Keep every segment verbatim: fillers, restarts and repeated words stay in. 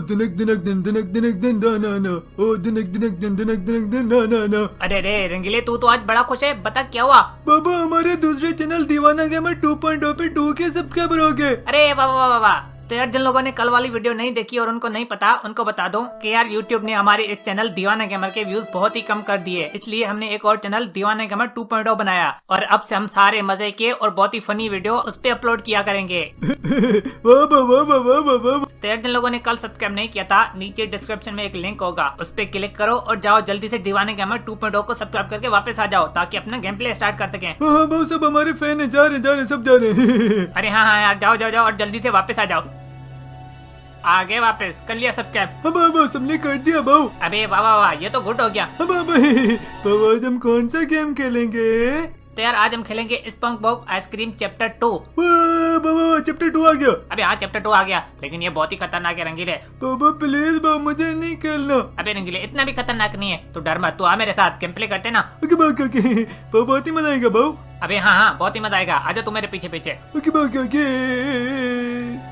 दिनक दिनक दिन दिनक दिनक दिन ना ना ना ओ दिनक दिनक दिन दिनक दिनक दिन ना ना ना। अरे रे रंगीले, तू तो आज बड़ा खुश है, बता क्या हुआ? बाबा हमारे दूसरे चैनल दीवाना गेमर टू पॉइंट ओ पे टू के सब्सक्राइबर हो गए। अरे वाह वाह वाह वाह। तो यार जिन लोगों ने कल वाली वीडियो नहीं देखी और उनको नहीं पता, उनको बता दूं कि यार YouTube ने हमारे इस चैनल दीवाना गेमर के व्यूज बहुत ही कम कर दिए, इसलिए हमने एक और चैनल दीवाना गेमर टू पॉइंट ओ बनाया और अब से हम सारे मजे के और बहुत ही फनी वीडियो उस पे अपलोड किया करेंगे। वाह वाह वाह वाह वाह वाह। तो यार जिन लोगों ने कल सब्सक्राइब नहीं किया था, नीचे डिस्क्रिप्शन में एक लिंक होगा, उस पे क्लिक करो और जाओ जल्दी से दीवाना गेमर टू पॉइंट ओ को सब्सक्राइब करके वापस आ जाओ ताकि अपना गेम प्ले स्टार्ट कर सकें। हाँ वो सब हमारे फैन है, जा रहे जा रहे सब जा रहे। अरे हाँ हाँ यार, जाओ जाओ जाओ और जल्दी से वापस आ जाओ। आगे वापस कर लिया सब्सक्राइब? हाँ बाबा सबने कर दिया बाबू। अबे वाह वाह वाह, ये तो गुड हो गया। हाँ बाबा बाबा आज हम कौन सा गेम खेलेंगे? तो यार आज हम खेलेंगे स्पंगबॉब आइसक्रीम चैप्टर टू। बाबा चैप्टर टू आ गया। अबे हाँ चैप्टर टू आ गया, लेकिन ये बहुत ही खतरनाक है रंगीले। बाबा प्लीज बाबा मुझे नहीं खेलना। अबे रंगीले इतना भी खतरनाक नहीं है, तू डर मत, तू आ मेरे साथ गेम प्ले करते ना। ओके बाबा ओके बहुत ही मजा आएगा बाबू। अबे हाँ हाँ बहुत ही मजा आएगा, आजा तू मेरे पीछे पीछे। ओके बाबा ओके।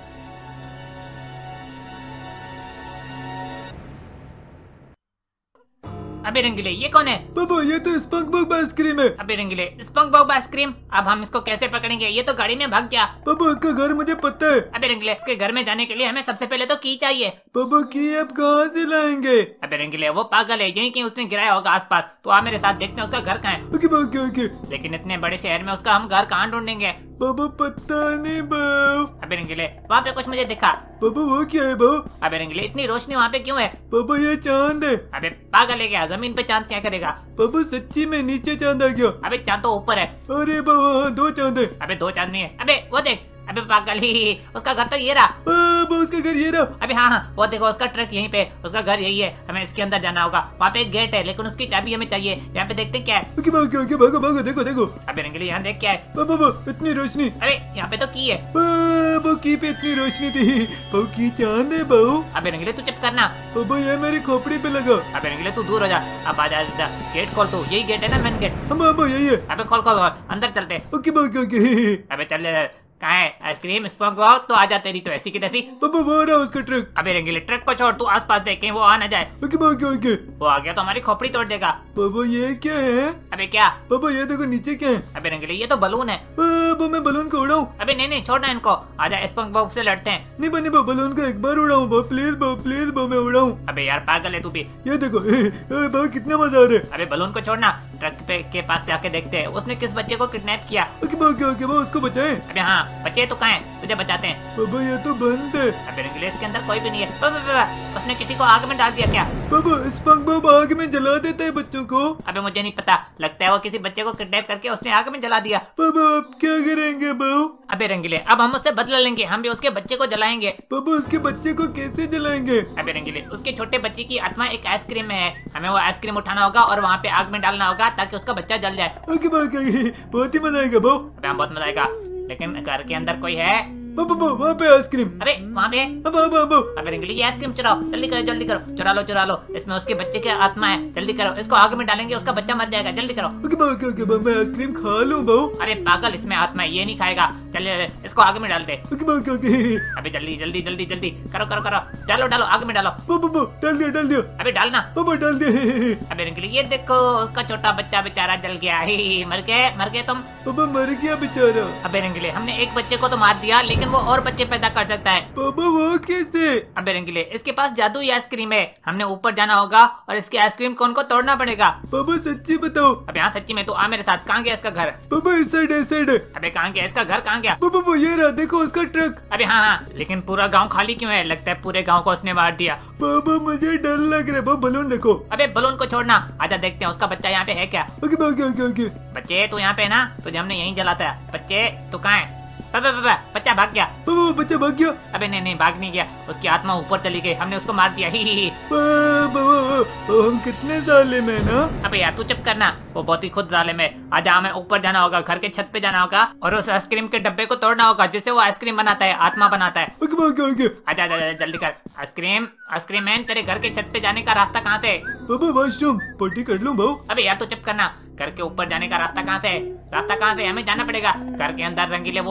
अबे रंगीले ये कौन है? बाबा ये तो स्पंगबॉब आइसक्रीम है। अबे रंगीले स्पंगबॉब आइसक्रीम, अब हम इसको कैसे पकड़ेंगे? ये तो गाड़ी में भाग गया। बाबा उसका घर मुझे पता है। अबे रंगीले इसके घर में जाने के लिए हमें सबसे पहले तो की चाहिए। बाबा की अब कहाँ से लाएंगे? अबे रंगीले वो पागल है, यहीं कहीं उसने गिराया होगा आसपास, तो आ मेरे साथ देखते हैं उसका घर कहाँ है। Okay okay okay. लेकिन इतने बड़े शहर में उसका हम घर कहाँ ढूंढेंगे? बाबा पता नहीं बाबू। अबे रंगीले वहाँ पे कुछ मुझे दिखा। बाबा वो क्या है बाबू? अबे रंगीले इतनी रोशनी वहाँ पे क्यों है? बाबा ये चांद है। अबे पागल है क्या, जमीन पे चांद क्या करेगा? बाबा सच्ची में नीचे चांद आ गया। अबे चांद तो ऊपर है। अरे बाबा दो चांद है। अबे दो चांद नहीं है। अबे वो देख, अबे पागल ही, उसका घर तो ये रहा। बाबा उसका घर ये रहा। अबे हाँ हाँ वो देखो उसका ट्रक यहीं पे, उसका घर यही है, हमें इसके अंदर जाना होगा। वहाँ पे एक गेट है लेकिन उसकी चाबी हमें चाहिए। यहाँ पे देखते क्या है। ओके भागो ओके भागो भागो देखो देखो। अबे रंगीले यहाँ देख क्या है। बाबा इतनी रोशनी। अरे यहाँ पे तो की है। बाबा की पे इतनी रोशनी थी। बाबू की चांद है बाबू। अबे रंगीले तू चुप करना। बाबा ये मेरी खोपड़ी पे लगा। अबे रंगीले तू दूर हो जा, अब आ जा, जा। गेट खोल तू, यही गेट है ना मेन गेट? हाँ बाबा यही है। अबे खोल खोल खोल, अंदर चलते। ओके भागो ओके। अबे चल, कहाँ है आइसक्रीम स्पंगबॉब? तो आ जा, तेरी तो ऐसी की तैसी। बाबा वो रहा उसका ट्रक। अबे रंगीले ट्रक को छोड़, तू आसपास देख कहीं वो आ ना जाए। ओके भागो ओके। वो आ गया तो हमारी खोपड़ी तोड़ देगा। बाबा ये क्या है? अबे क्या? बाबा ये देखो नीचे क्या है? अबे रंगीले ये तो बलून है। बाबा मैं बलून को उड़ाऊं? अबे नहीं नहीं छोड़ना इनको, आजा स्पंगबॉब से लड़ते हैं। नहीं बने बाबा बलून को एक बार उड़ाऊं बाबा प्लीज बाबा प्लीज बाबा मैं उड़ाऊं। अबे यार पागल है तू भी। ये देखो बाबा कितना मजा आ रहा है। अबे बलून को छोड़ना, ट्रक पे के पास जाके देखते हैं उसने किस बच्चे को किडनैप किया। ओके ओके ओके बाबा उसको बचाएं। अबे हाँ बच्चे तो कहाँ हैं, तुझे बचाते हैं। बाबा ये तो बंद है। अबे रंगीले इसके अंदर कोई भी नहीं है। बाबा, बाबा, उसने किसी को आग में डाल दिया क्या? बाबा स्पंगबॉब आग में जला देता है बच्चों को। अबे मुझे नहीं पता, लगता है वो किसी बच्चे को किडनैप करके उसने आग में जला दिया। बाबा अब क्या करेंगे बाबू? अबे रंगीले अब हम उससे बदला लेंगे, हम भी उसके बच्चे को जलाएंगे। बाबा उसके बच्चे को कैसे जलाएंगे? अबे रंगीले उसके छोटे बच्चे की आत्मा एक आइसक्रीम में है, हमें वो आइसक्रीम उठाना होगा और वहाँ पे आग में डालना होगा ताकि उसका बच्चा जल जाए। ओके बाबा बहुत ही मजा आएगा बाबू। अबे हाँ बहुत मजा आएगा, लेकिन घर के अंदर कोई है? बाबा वहाँ पे आइसक्रीम। अबे वहाँ पे? अब अब अब अबे रंगीले ये आइसक्रीम चुराओ, जल्दी करो जल्दी करो, चुरा लो चुरा लो, इसमें उसके बच्चे की आत्मा है, जल्दी करो, इसको आग में डालेंगे उसका बच्चा मर जाएगा, जल्दी करो। ओके ओके ओके बाबा मैं आइसक्रीम खा लूं बाबू। अरे पागल इसमें आत्मा है, ये नहीं खाएगा, चल इसको आग में डाल दे। ओके ओके ओके अबे जल्दी जल्दी जल्दी जल्दी करो करो करो, डालो डालो आग में डालो। बाबा डाल दिया डाल दिया। अबे डालना। बाबा डाल दिया। अबे रंगीले ये देखो उसका छोटा बच्चा बेचारा जल गया। ही ही, मर गए मर गए तुम। बाबा मर गया बेचारा। अबे रंगीले हमने एक बच्चे को तो मार दिया, लेकिन वो और बच्चे पैदा कर सकता है। बाबा वो कैसे? अबे रंगीले इसके पास जादुई आइसक्रीम है, हमने ऊपर जाना होगा और इसकी आइसक्रीम कौन को तोड़ना पड़ेगा। बाबा सच्ची बताओ। अबे हाँ सच्ची में, तू आ मेरे साथ। कहाँ गया इसका घर? बाबा इस साइड इस साइड। अबे कहाँ गया इसका घर, कहाँ गया? बाबा वो ये रहा देखो उसका ट्रक। अबे हाँ हाँ, लेकिन पूरा गांव खाली क्यों है? लगता है पूरे गांव को उसने मार दिया। बाबा मुझे डर लग रहा है। बाबा बलून देखो। अबे बलून को छोड़ना, आजा देखते हैं उसका बच्चा यहाँ पे है क्या। Okay okay okay okay. बच्चे तू यहाँ पे है ना, तुझे हमने यहीं जलाता है। बच्चे तू कहाँ है? बाबा बाबा बच्चा भाग गया। बाबा बच्चा भाग गया। अबे नहीं नहीं भाग नहीं गया, उसकी आत्मा ऊपर चली गई, हमने उसको मार दिया। ही ही ही। बाबा हम कितने साले में ना। अबे यार तू चुप करना, वो बहुत ही खुद जालिम है। आजा हमें ऊपर जाना होगा, घर के छत पे जाना होगा और उस आइसक्रीम के डब्बे को तोड़ना होगा जिससे वो आइसक्रीम बनाता है, आत्मा बनाता है। Okay okay okay. आजा आजा जल्दी कर। आइसक्रीम आइसक्रीम मैन, तेरे घर के छत पे जाने का रास्ता कहाँ से? बाबा वॉशरूम पट्टी कर लूं भाऊ। अबे यार तू चुप करना, घर के ऊपर जाने का रास्ता कहाँ से है? रास्ता कहाँ से? हमें जाना पड़ेगा। घर के अंदर रंगीले वो भी है,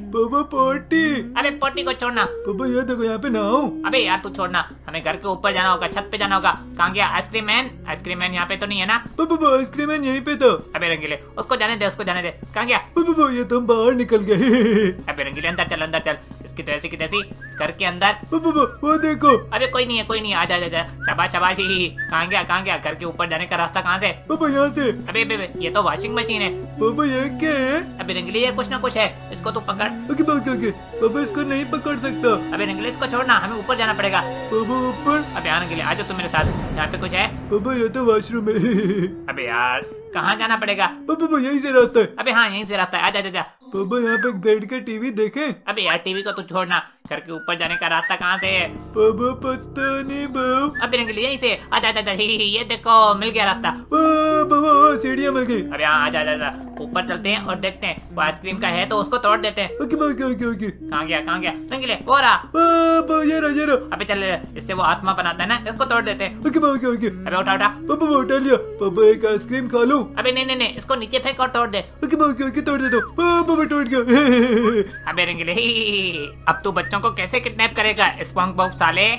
बाबा पोटी। अबे पोटी को छोड़ना। बाबा ये देखो यहाँ पे नहाऊं। अबे यार तू छोड़ना, हमें घर के ऊपर जाना होगा, छत पे जाना होगा। कहाँ गया आइसक्रीम मैन? आइसक्रीम मैन यहाँ पे तो नहीं है ना? बाबा आइसक्रीम मैन यहीं पे था। अबे रंगीले उसको जाने दे, उसको जाने दे। कहाँ गया? बाबा ये तो हम बाहर निकल गए। अबे रंगीले अंदर चल, अंदर चल। इसकी तो ऐसी की तैसी घर के अंदर। बाबा वो देखो। अबे कोई नहीं है, कोई नहीं है, आजा आजा। शाबाश शाबाश। कहाँ गया कहाँ गया? घर के ऊपर जाने का रास्ता कहाँ से? बाबा यहाँ से। अबे अबे ये तो वॉशिंग मशीन है। बाबा ये क्या है? अबे रंगीले ये कुछ ना कुछ है, इसको तू पकड़। ओके बाबा ओके बाबा इसको नहीं पकड़ सकता। अबे रंगीले इसको छोड़ना, हमें ऊपर जाना पड़ेगा। बाबा ऊपर? अबे आने के लिए आजा तू मेरे साथ, यहाँ पे कुछ है। बाबा ये तो वॉशरूम है। अबे यार कहाँ जाना पड़ेगा? बाबा यहीं से रास्ता है। अबे हाँ यहीं से रास्ता है, आजा आजा। बाबा यहाँ पे बैठ के टीवी देखें। अबे यार टीवी को तू छोड़ना, घर के ऊपर जाने का रास्ता कहाँ से है? बाबा पता नहीं बाबू। अबे रंगीले यहीं से, आजा आजा। ये देखो मिल गया रास्ता। बाबा सीढ़ियाँ मिल गई। अबे हाँ आजा आजा, ऊपर चलते हैं और देखते हैं वो आइसक्रीम का है तो उसको तोड़ देते हैं। Okay okay okay okay. कहाँ गया कहाँ गया? रंगीले वो रहा। बाबा ये रहा ये रहा। अबे चल, इससे वो आत्मा बनाता है ना, इसको तोड़ देते हैं। Okay okay okay. अबे उठा उठा। बाबा वो उठा लिया। बाबा एक आइसक्रीम खा लूं? अबे नहीं नहीं नहीं, इसको नीचे फेंक और तोड़ दे। ओके ओके ओके तोड़ दे दो। बाबा टूट गया। अबे रंगीले अब तू बच्चों को कैसे किडनैप करेगा स्पंज बॉब साले?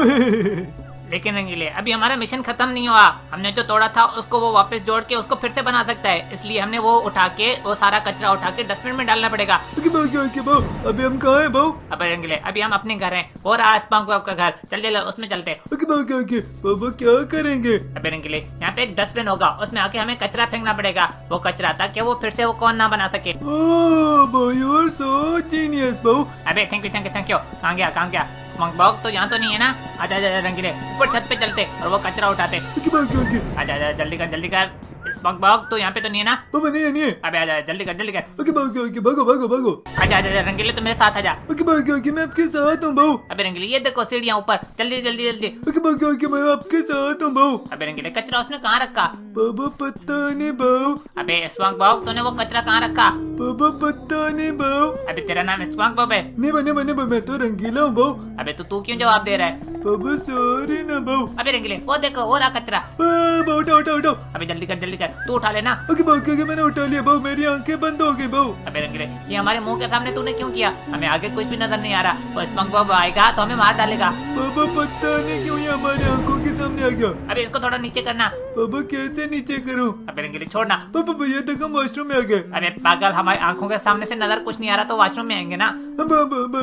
बाबा लेकिन रंगीले अभी हमारा मिशन खत्म नहीं हुआ। हमने जो तोड़ा था उसको वो वापस जोड़ के उसको फिर से बना सकता है, इसलिए हमने वो उठा के वो सारा कचरा उठा के डस्टबिन में डालना पड़ेगा। ओके ओके ओके बाबू अभी हम कहाँ हैं बाबू? अबे रंगीले अभी हम अपने घर हैं और आज स्पंज बॉब का घर, चल चल उसमें चलते हैं। ओके ओके ओके बाबा क्या करेंगे? अबे रंगीले यहाँ पे एक डस्टबिन होगा, उसमें आके हमें कचरा फेंकना पड़ेगा, वो कचरा ताकि वो फिर से वो कौन ना बना सके। ओह बाबू यू आर सो जीनियस बाबू। अबे thank you thank you thank you. कहाँ गया कहाँ गया? स्पंज बॉब तो यहाँ तो नहीं है ना? आजा आजा रंगीले ऊपर छत पे चलते और वो कचरा उठाते। Okay okay okay. आजा आजा जल्दी कर जल्दी कर। स्पंज बॉब तो यहाँ पे तो नहीं है ना? बाबा नहीं है नहीं है। अबे आजा जल्दी कर जल्दी कर। ओके ओके ओके भागो भागो भागो। आजा आजा रंगीले तो मेरे साथ आजा। ओके ओके ओके मैं आपके साथ हूँ बाबू। अबे रंगीले ये देखो सीढ़ियाँ ऊपर, जल्दी जल्दी जल्दी। ओके ओके ओके मैं आपके साथ हूँ बाबू। अबे रंगीले कचरा उसने कहाँ रखा? बाबा पता नहीं बाबू। अबे स्पंज बॉब तूने वो कचरा कहाँ रखा? बाबा पता नहीं बाबू। अबे तेरा नाम स्पंज बॉब है? नहीं बने बने मैं तो रंगीला हूँ बाबू। अबे तो तू क्यों जवाब दे रहा है? बाबा सॉरी ना बाबू। अबे रंगीले वो देखो वो रहा कचरा। बाबा उठाओ उठाओ उठाओ। अबे जल्दी कर जल्दी कर, तू उठा लेना। ओके ओके ओके मैंने उठा लिया बाबू, मेरी आंखें बंद हो गई बाबू। अबे रंगीले ये हमारे मुंह के सामने तूने क्यों किया? हमें आगे कुछ भी नजर नहीं आ रहा, वो स्पंज बॉब आएगा तो हमें मार डालेगा। बाबा पता नहीं क्यों ये हमारी आंखों के सामने आ गया। अबे इसको थोड़ा नीचे करना। बाबा कैसे नीचे करूं? अबे रंगीले छोड़ना। बाबा भैया तक हम वॉशरूम में आ गए। अबे पागल हमारी आंखों के सामने से नजर कुछ नहीं आ रहा तो वॉशरूम में आएंगे ना। बाबा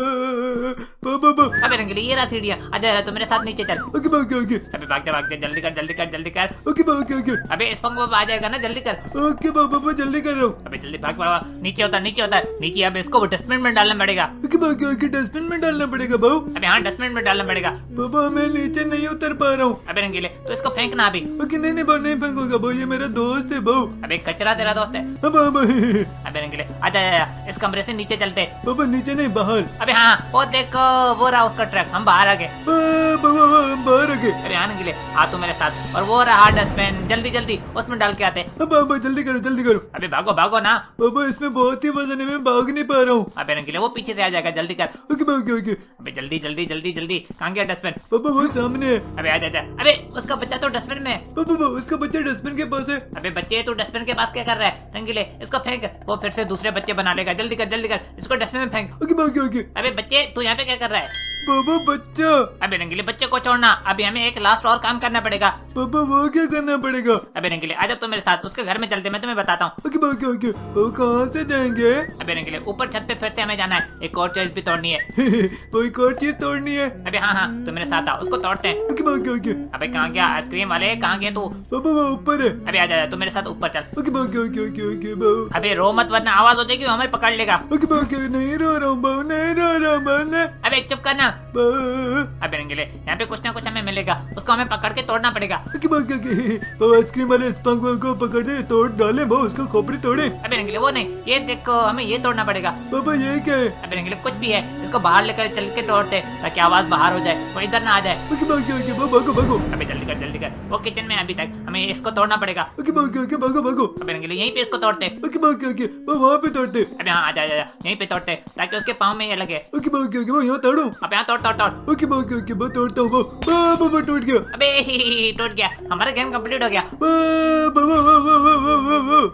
बाबा बाबा। अबे रंगीले ये रहा सीढ़ियाँ, आजा तो मेरे साथ नीचे चल। ओके ओके ओके अबे भाग जा भाग जा, जल्दी कर जल्दी कर जल्दी कर। ओके ओके ओके अबे स्पंज बॉब आ जाएगा ना, जल्दी कर। ओके बाबा बाबा जल्दी कर रहा हूँ। अबे जल्दी भाग बाबा, नीचे होता नीचे होता नीचे। अब इसको डस्टबिन में डालना पड़ेगा। ओके ओके ओके डस्टबिन में डालना पड़ेगा बाबू। अबे हाँ डस्टबिन में डालना पड़ेगा। बाबा मैं नीचे नहीं उतर पा रहा हूँ। अबे रंगीले तो इसको फेंकना अभी। ओके नहीं नहीं बाबू नहीं फेंकूंगा बाबू, ये मेरा दोस्त है बाबू। अबे कचरा तेरा दोस्त है। बाबा अबे रंगीले आजा आजा, इस कमरे से नीचे चलते। बाबा नीचे नहीं बाहर। अबे हाँ वो देखो वो रहा उसका ट्रक, हम बाहर आ गए। बाबा हम बाहर आ गए। अरे हाँ रंगीले आ तू मेरे साथ, और वो रहा डस्टबिन, जल्दी जल्दी उसमें डाल के आते। बाबा जल्दी करो जल्दी करो। अबे भागो भागो ना। बाबा इसमें बहुत ही वजन है, मैं भाग नहीं पा रहा हूँ। अबे रंगीले वो पीछे से आ जाएगा, जल्दी कर। ओके ओके ओके अबे जल्दी जल्दी जल्दी जल्दी। कहाँ गया डस्टबिन? बाबा वो सामने है। अबे आजा आजा। अबे उसका बच्चा तो डस्टबिन में है। बाबा बाबा उसका बच्चा डस्टबिन के पास है। अबे बच्चे तू डस्टबिन के पास क्या कर रहा है? रंगीले इसको फेंक, वो फिर से दूसरे बच्चे बना लेगा। जल्दी कर जल्दी कर, इसको डस्टबिन में फेंक। ओके ओके ओके अबे बच्चे तू यहाँ पे क्या कर रहा है? बाबा बच्चा। अबे रंगीले बच्चे को छोड़ना, अभी हमें एक लास्ट और काम करना पड़ेगा। बाबा वो क्या करना पड़ेगा? अबे रंगीले आजा तो मेरे साथ, उसके घर में चलते, मैं तुम्हें बताता हूँ। ओके ओके ओके वो कहाँ से जाएंगे? अबे रंगीले ऊपर छत पे फिर से हमें जाना है, एक और चीज भी तोड़नी है। वो एक और चीज तोड़नी है। अबे हाँ हाँ तो मेरे साथ आ, उसको तोड़ते हैं। ओके ओके ओके अबे कहाँ गया आइसक्रीम वाले, कहाँ गया तू? बाबा वो ऊपर है। अबे आजा आजा, तू मेरे साथ ऊपर चल। Okay okay okay okay okay बाबू। अबे रो मत वरना आवाज हो जाएगी, वो हमें पकड़ लेगा। ओके ओके नहीं रो रहा हूँ बाबू, नहीं रो रहा हूँ मैंने। अबे चुप करना। बाबा अबे रंगीले यहाँ पे कुछ ना कुछ हमें मिलेगा, उसको हमें पकड़ के तोड़ना पड़ेगा। ओके ओके ओके बाबा आइसक्रीम वाले स्पंज को पकड़ दे, तोड़ डाले बाबू, उसको खोपड़ी तोड़े। अबे रंगीले वो नहीं, ये देखो हमें ये तोड़ना पड़ेगा। बाबा ये क्या है? अबे रंगीले कुछ भी है, इसको बाहर लेकर चल के तोड़ते ताकि आवाज बाहर हो जाए, वो इधर ना आ जाए। ओके ओके ओके बाबा भागो भागो। अबे जल्दी कर जल्दी कर, वो किचन में है अभी तक, हमें इसको तोड़ना पड़ेगा। ओके ओके ओके भागो भागो। अबे रंगीले यहीं पे इसको तोड़ते। ओके ओके ओके वो वहाँ पे तोड़ते। अबे हाँ आजा आजा, यहीं पे तोड़ते ताकि उसके पाँव में ये लगे। ओके ओके ओके वो यहाँ तोड़ो। अब यहाँ तोड़ तोड़ तोड़। ओके ओके ओके वो तोड़ता हूँ। बाबा टूट गया। अबे टूट गया, हमारा गेम कंप्लीट हो गया। बाबा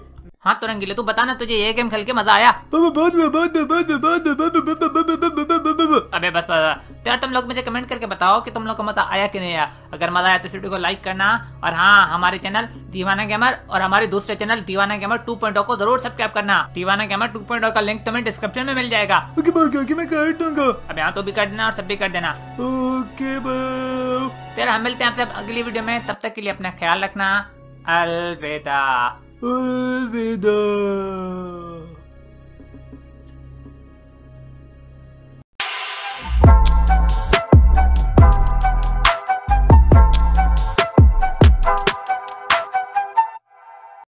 हाँ तो रंगीले तू बता ना, तुझे ये गेम खेल के मजा आया? पापा बहुत में बहुत में बहुत में बहुत में बहुत में बहुत में बहुत में बहुत में। अबे बस बस तो यार, तुम लोग मुझे कमेंट करके बताओ कि तुम लोग को मजा आया कि नहीं आया। अगर मजा आया तो इस वीडियो को लाइक करना, और हाँ हमारे चैनल दीवाना गेमर और हमारे दूसरे चैनल दीवाना गेमर टू पॉइंट ओ को जरूर सब्सक्राइब करना। दीवाना गेमर टू पॉइंट ओ का लिंक तुम्हें डिस्क्रिप्शन में मिल जाएगा। ओके बाय, कि मैं कर दूंगा। अब यहाँ तो भी कर देना और सब भी कर देना। Okay bye. फिर हम मिलते हैं आपसे अगली वीडियो में, तब तक के लिए अपना ख्याल रखना। अलविदा। अलविदा।